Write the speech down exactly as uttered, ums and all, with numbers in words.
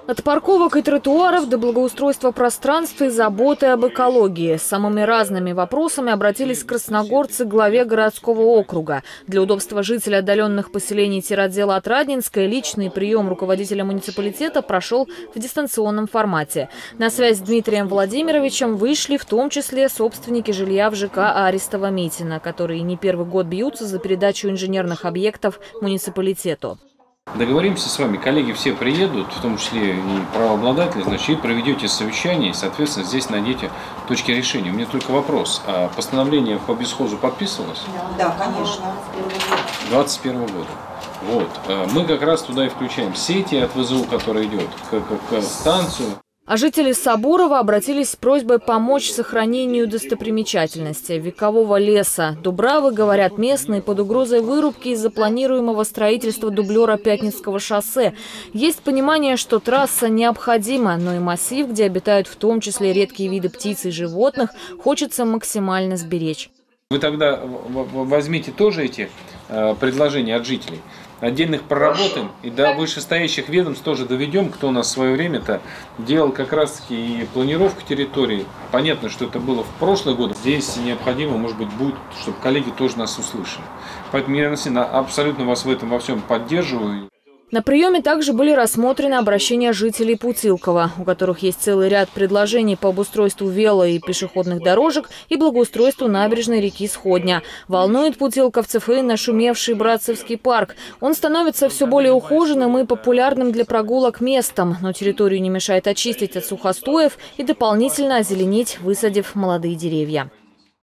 От парковок и тротуаров до благоустройства пространства и заботы об экологии. С самыми разными вопросами обратились красногорцы к главе городского округа. Для удобства жителей отдаленных поселений тиротдела Отрадненское личный прием руководителя муниципалитета прошел в дистанционном формате. На связь с Дмитрием Владимировичем вышли в том числе собственники жилья в ЖК Аристова-Митина, которые не первый год бьются за передачу инженерных объектов муниципалитету. Договоримся с вами, коллеги все приедут, в том числе и правообладатели, значит, и проведете совещание, и, соответственно, здесь найдете точки решения. У меня только вопрос, а постановление по бесхозу подписывалось? Да, конечно. двадцать первого года. Вот. Мы как раз туда и включаем сети от ВЗУ, которая идет к, к, к станцию. А жители Соборова обратились с просьбой помочь сохранению достопримечательности векового леса. Дубравы, говорят местные, под угрозой вырубки из-за планируемого строительства дублера Пятницкого шоссе. Есть понимание, что трасса необходима, но и массив, где обитают в том числе редкие виды птиц и животных, хочется максимально сберечь. Вы тогда возьмите тоже эти предложения от жителей. Отдельных проработаем и до вышестоящих ведомств тоже доведем, кто у нас в свое время-то делал как раз-таки и планировку территории. Понятно, что это было в прошлый год. Здесь необходимо, может быть, будет, чтобы коллеги тоже нас услышали. Поэтому я абсолютно вас в этом во всем поддерживаю. На приеме также были рассмотрены обращения жителей Путилкова, у которых есть целый ряд предложений по обустройству вело- и пешеходных дорожек и благоустройству набережной реки Сходня. Волнует путилковцев и нашумевший Братцевский парк. Он становится все более ухоженным и популярным для прогулок местом, но территорию не мешает очистить от сухостоев и дополнительно озеленить, высадив молодые деревья.